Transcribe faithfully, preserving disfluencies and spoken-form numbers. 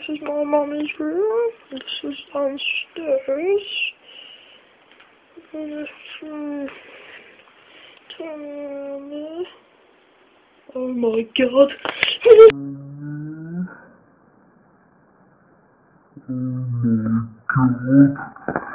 is my mummy's room. This is downstairs. And if um, turn around there. Oh my god. Oh my god.